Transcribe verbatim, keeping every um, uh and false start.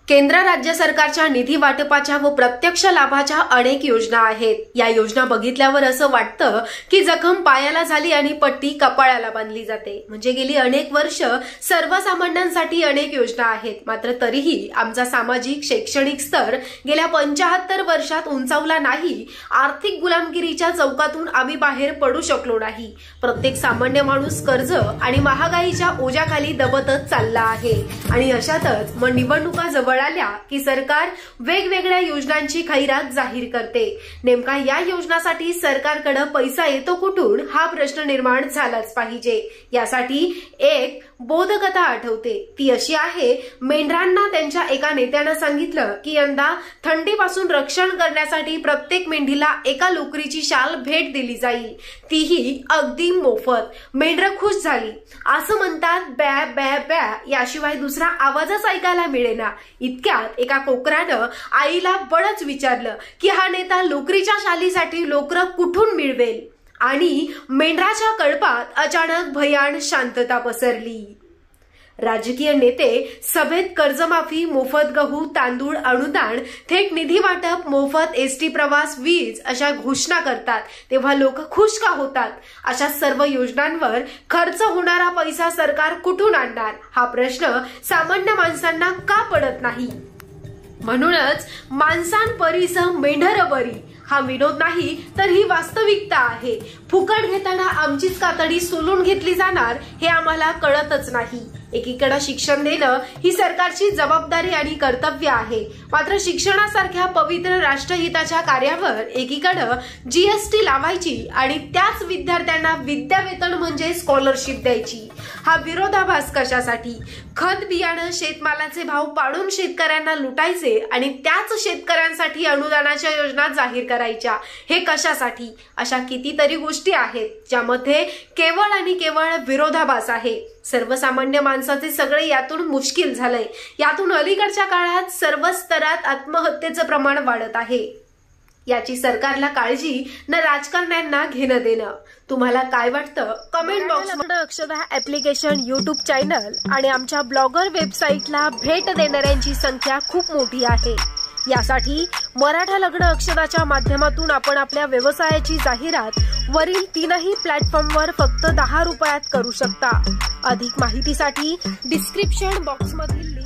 केंद्र राज्य सरकारच्या निधी वाटपाच्या व प्रत्यक्ष लाभाच्या अनेक योजना आहेत। या योजना बघितल्यावर असं वाटतं की जखम पायाला झाली आणि पट्टी कपाळाला बांधली जाते। म्हणजे गेली अनेक वर्ष सर्वसामान्यांसाठी अनेक योजना आहेत, मात्र तरीही आमचा सामाजिक शैक्षणिक स्तर गेल्या पंचाहत्तर वर्षात उंचावला नाही। आर्थिक गुलामगिरीच्या चौकातून आम्ही बाहेर पडू शकलो नाही। प्रत्येक सामान्य माणूस कर्ज आणि महागाईच्या ओझ्याखाली दबतच चालला आहे आणि अशातच मग निवडणुका जवळ आल्या की सरकार वेगवेगळ्या योजनांची खैरात जाहीर करते। नेमका या योजनासाठी सरकारकडे पैसा येतो कुठून हा प्रश्न निर्माण झालाच पाहिजे। यासाठी एक बोधकथा आठवते। ती अशी आहे, मेंढरांना त्यांच्या एका नेत्यानं सांगितलं की यंदा थंडीपासून रक्षण करण्यासाठी प्रत्येक मेंढीला एका लोकरीची शाल भेट दिली जाईल, तीही अगदी मोफत। मेंढरं खुश झाली। असं म्हणतात बॅ बॅ बॅ याशिवाय दुसरा आवाजच ऐकायला मिळेना। इतक्यात एका कोकरानं आईला बळच विचारलं की हा नेता लोकरीच्या शालीसाठी लोकर कुठून मिळवेल, आणि मेंढराच्या कळपात अचानक भयान शांतता पसरली। राजकीय नेते सभेत कर्जमाफी, मोफत गहू तांदूळ अनुदान, थेट निधी वाटप, मोफत एसटी प्रवास, वीज अशा घोषणा करतात, तेव्हा लोक खुश का होतात? अशा सर्व योजनांवर खर्च होणारा पैसा सरकार कुठून आणणार हा प्रश्न सामान्य माणसांना का पडत नाही? म्हणूनच माणसांपरीस मेंढर बरी हा विनोद नाही तर ही वास्तविकता आहे। फुकट घेताना आमचीच कातडी सोलून घेतली जाणार हे आम्हाला कळतच नाही। एकीकडे शिक्षण देणं ही सरकारची जबाबदारी आणि कर्तव्य आहे, मात्र शिक्षणासारख्या पवित्र राष्ट्रहिताच्या कार्यावर एकीकडे जीएसटी लावायची आणि त्याच विद्यार्थ्यांना विद्यावेतन म्हणजे स्कॉलरशिप द्यायची। हा विरोधाभास कशासाठी? खत बियाणं शेतमालाचे भाव पाडून शेतकऱ्यांना लुटायचे आणि त्याच शेतकऱ्यांसाठी अनुदानाच्या योजना जाहीर करायच्या, हे कशासाठी? अशा कितीतरी गोष्टी आहेत ज्यामध्ये केवळ आणि केवळ विरोधाभास आहे। सर्वसामान्य माणसाचे सगळे यातून मुश्किल झालंय। यातून अलीकडच्या काळात सर्व स्तरात आत्महत्येचं प्रमाण वाढत आहे। याची सरकारला काळजी न राजकारण्यांना घेणं देणं। तुम्हाला काय वाटतं? कमेंट बॉक्समध्ये अक्षदा ऍप्लिकेशन युट्यूब चॅनल आणि आमच्या ब्लॉगर वेबसाईटला भेट देणाऱ्यांची संख्या खूप मोठी आहे। यासाठी मराठा लग्न अक्षदाच्या माध्यमातून आपण आपल्या व्यवसायाची जाहिरात वरील तीनही प्लॅटफॉर्मवर फक्त दहा रुपयात करू शकता। अधिक माहितीसाठी डिस्क्रिप्शन बॉक्समधील